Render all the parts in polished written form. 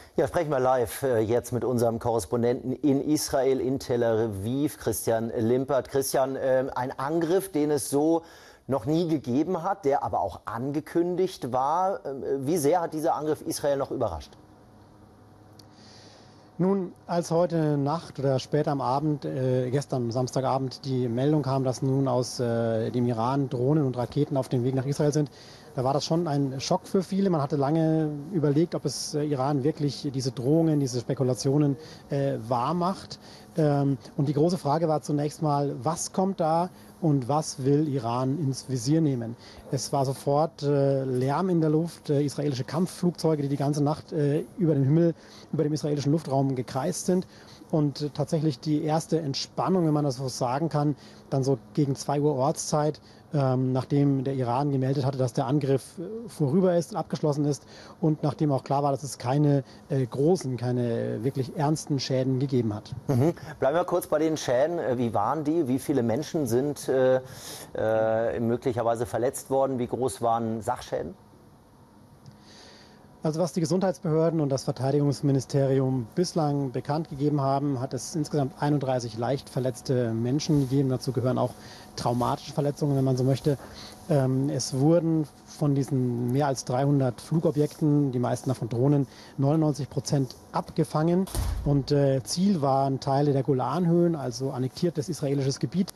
Ja, sprechen wir live jetzt mit unserem Korrespondenten in Israel, in Tel Aviv, Christian Limpert. Christian, ein Angriff, den es so noch nie gegeben hat, der aber auch angekündigt war. Wie sehr hat dieser Angriff Israel noch überrascht? Nun, als heute Nacht oder später am Abend, gestern Samstagabend, die Meldung kam, dass nun aus dem Iran Drohnen und Raketen auf dem Weg nach Israel sind, da war das schon ein Schock für viele. Man hatte lange überlegt, ob es Iran wirklich diese Drohungen, diese Spekulationen wahr macht. Und die große Frage war zunächst mal, was kommt da und was will Iran ins Visier nehmen? Es war sofort Lärm in der Luft, israelische Kampfflugzeuge, die die ganze Nacht über den Himmel, über dem israelischen Luftraum gekreist sind. Und tatsächlich die erste Entspannung, wenn man das so sagen kann, dann so gegen 2 Uhr Ortszeit, nachdem der Iran gemeldet hatte, dass der Angriff vorüber ist, abgeschlossen ist und nachdem auch klar war, dass es keine großen, keine wirklich ernsten Schäden gegeben hat. Bleiben wir kurz bei den Schäden. Wie waren die? Wie viele Menschen sind möglicherweise verletzt worden? Wie groß waren Sachschäden? Also was die Gesundheitsbehörden und das Verteidigungsministerium bislang bekannt gegeben haben, hat es insgesamt 31 leicht verletzte Menschen gegeben. Dazu gehören auch traumatische Verletzungen, wenn man so möchte. Es wurden von diesen mehr als 300 Flugobjekten, die meisten davon Drohnen, 99% abgefangen. Und Ziel waren Teile der Golanhöhen, also annektiertes israelisches Gebiet,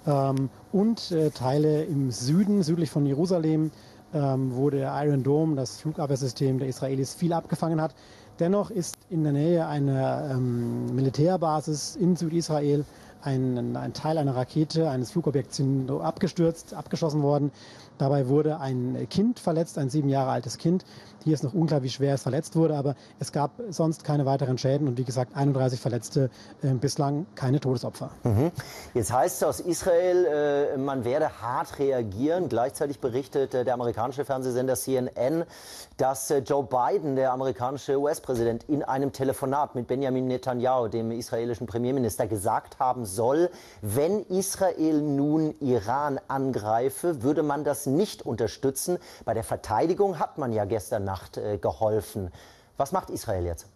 und Teile im Süden, südlich von Jerusalem, wo der Iron Dome, das Flugabwehrsystem der Israelis, viel abgefangen hat. Dennoch ist in der Nähe einer Militärbasis in Südisrael ein Teil einer Rakete, eines Flugobjekts abgestürzt, abgeschossen worden. Dabei wurde ein Kind verletzt, ein 7 Jahre altes Kind. Hier ist noch unklar, wie schwer es verletzt wurde, aber es gab sonst keine weiteren Schäden und wie gesagt 31 Verletzte, bislang keine Todesopfer. Jetzt heißt es aus Israel, man werde hart reagieren. Gleichzeitig berichtet der amerikanische Fernsehsender CNN, dass Joe Biden, der amerikanische US-Präsident, in einem Telefonat mit Benjamin Netanyahu, dem israelischen Premierminister, gesagt haben soll, wenn Israel nun Iran angreife, würde man das nicht unterstützen. Bei der Verteidigung hat man ja gestern Nacht geholfen. Was macht Israel jetzt?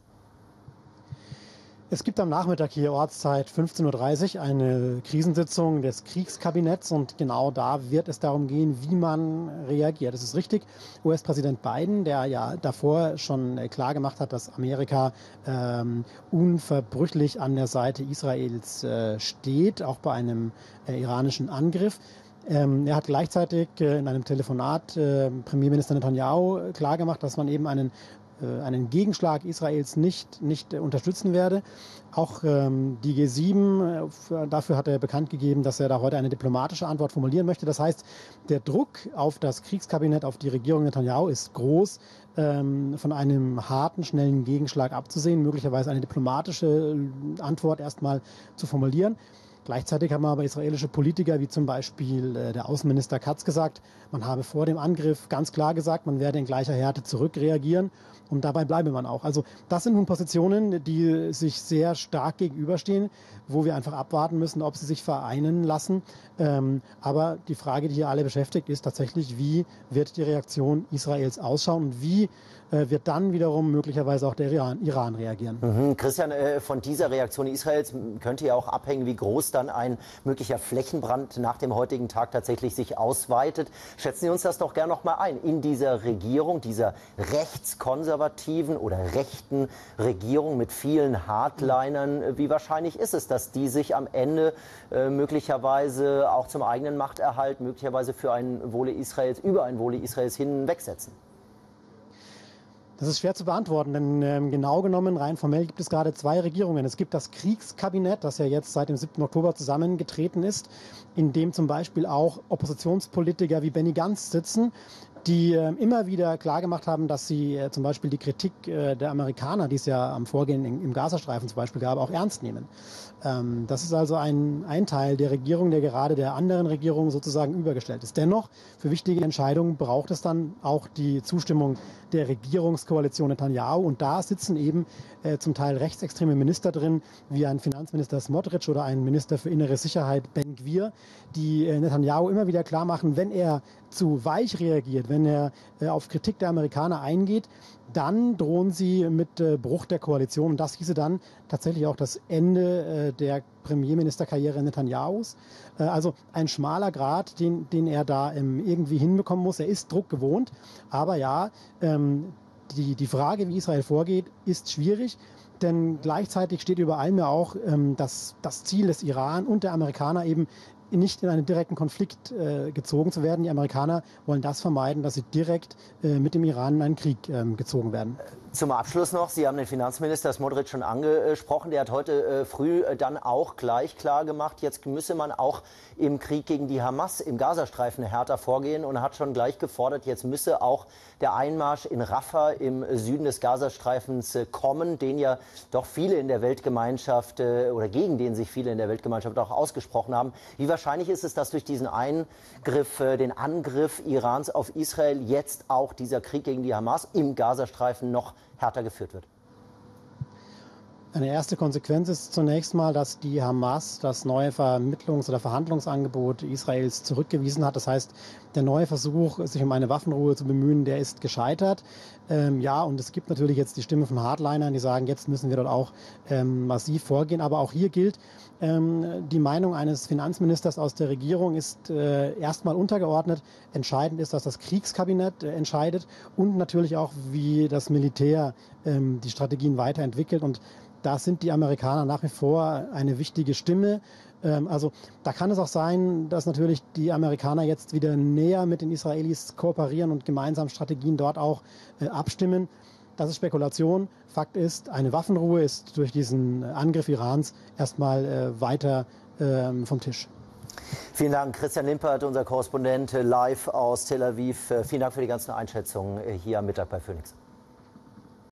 Es gibt am Nachmittag hier Ortszeit 15:30 Uhr eine Krisensitzung des Kriegskabinetts und genau da wird es darum gehen, wie man reagiert. Es ist richtig, US-Präsident Biden, der ja davor schon klar gemacht hat, dass Amerika unverbrüchlich an der Seite Israels steht, auch bei einem iranischen Angriff. Er hat gleichzeitig in einem Telefonat Premierminister Netanyahu klargemacht, dass man eben einen Gegenschlag Israels nicht unterstützen werde. Auch die G7, dafür hat er bekannt gegeben, dass er da heute eine diplomatische Antwort formulieren möchte. Das heißt, der Druck auf das Kriegskabinett, auf die Regierung Netanyahu ist groß, von einem harten, schnellen Gegenschlag abzusehen, möglicherweise eine diplomatische Antwort erstmal zu formulieren. Gleichzeitig haben aber israelische Politiker, wie zum Beispiel der Außenminister Katz, gesagt, man habe vor dem Angriff ganz klar gesagt, man werde in gleicher Härte zurückreagieren und dabei bleibe man auch. Also das sind nun Positionen, die sich sehr stark gegenüberstehen, wo wir einfach abwarten müssen, ob sie sich vereinen lassen. Aber die Frage, die hier alle beschäftigt, ist tatsächlich, wie wird die Reaktion Israels ausschauen und wie wird dann wiederum möglicherweise auch der Iran reagieren. Christian, von dieser Reaktion Israels könnte ja auch abhängen, wie groß dann ein möglicher Flächenbrand nach dem heutigen Tag tatsächlich sich ausweitet. Schätzen Sie uns das doch gerne noch mal ein. In dieser Regierung, dieser rechtskonservativen oder rechten Regierung mit vielen Hardlinern, wie wahrscheinlich ist es, dass die sich am Ende möglicherweise auch zum eigenen Machterhalt, möglicherweise für ein Wohle Israels, über ein Wohle Israels hinwegsetzen? Das ist schwer zu beantworten, denn genau genommen, rein formell, gibt es gerade 2 Regierungen. Es gibt das Kriegskabinett, das ja jetzt seit dem 7. Oktober zusammengetreten ist, in dem zum Beispiel auch Oppositionspolitiker wie Benny Gantz sitzen, die immer wieder klargemacht haben, dass sie zum Beispiel die Kritik der Amerikaner, die es ja am Vorgehen im Gazastreifen zum Beispiel gab, auch ernst nehmen. Das ist also ein Teil der Regierung, der gerade der anderen Regierung sozusagen übergestellt ist. Dennoch, für wichtige Entscheidungen braucht es dann auch die Zustimmung der Regierungskoalition Netanyahu. Und da sitzen eben zum Teil rechtsextreme Minister drin, wie ein Finanzminister Smotrich oder ein Minister für innere Sicherheit Ben Gvir, die Netanyahu immer wieder klar machen, wenn er zu weich reagiert, wenn er auf Kritik der Amerikaner eingeht, dann drohen sie mit Bruch der Koalition. Und das hieße dann tatsächlich auch das Ende der Premierministerkarriere Netanyahus. Also ein schmaler Grat, den er da irgendwie hinbekommen muss. Er ist Druck gewohnt. Aber ja, die Frage, wie Israel vorgeht, ist schwierig. Denn gleichzeitig steht über allem ja auch das Ziel des Iran und der Amerikaner eben, nicht in einen direkten Konflikt gezogen zu werden. Die Amerikaner wollen das vermeiden, dass sie direkt mit dem Iran in einen Krieg gezogen werden. Zum Abschluss noch, Sie haben den Finanzminister Smotrich schon angesprochen. Der hat heute früh dann auch gleich klar gemacht, jetzt müsse man auch im Krieg gegen die Hamas im Gazastreifen härter vorgehen und hat schon gleich gefordert, jetzt müsse auch der Einmarsch in Rafah im Süden des Gazastreifens kommen, den ja doch viele in der Weltgemeinschaft oder gegen den sich viele in der Weltgemeinschaft auch ausgesprochen haben. Wie wahrscheinlich ist es, dass durch diesen Eingriff, den Angriff Irans auf Israel jetzt auch dieser Krieg gegen die Hamas im Gazastreifen noch härter geführt wird? Eine erste Konsequenz ist zunächst mal, dass die Hamas das neue Vermittlungs- oder Verhandlungsangebot Israels zurückgewiesen hat. Das heißt, der neue Versuch, sich um eine Waffenruhe zu bemühen, der ist gescheitert. Ja, und es gibt natürlich jetzt die Stimme von Hardlinern, die sagen, jetzt müssen wir dort auch massiv vorgehen. Aber auch hier gilt, die Meinung eines Finanzministers aus der Regierung ist erstmal untergeordnet. Entscheidend ist, dass das Kriegskabinett entscheidet und natürlich auch, wie das Militär die Strategien weiterentwickelt. Und da sind die Amerikaner nach wie vor eine wichtige Stimme. Also da kann es auch sein, dass natürlich die Amerikaner jetzt wieder näher mit den Israelis kooperieren und gemeinsam Strategien dort auch abstimmen. Das ist Spekulation. Fakt ist, eine Waffenruhe ist durch diesen Angriff Irans erstmal weiter vom Tisch. Vielen Dank, Christian Limpert, unser Korrespondent live aus Tel Aviv. Vielen Dank für die ganzen Einschätzungen hier am Mittag bei Phoenix.